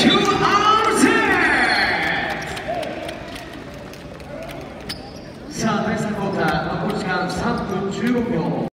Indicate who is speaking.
Speaker 1: さあ、第3クォーター、残り時間3分16秒。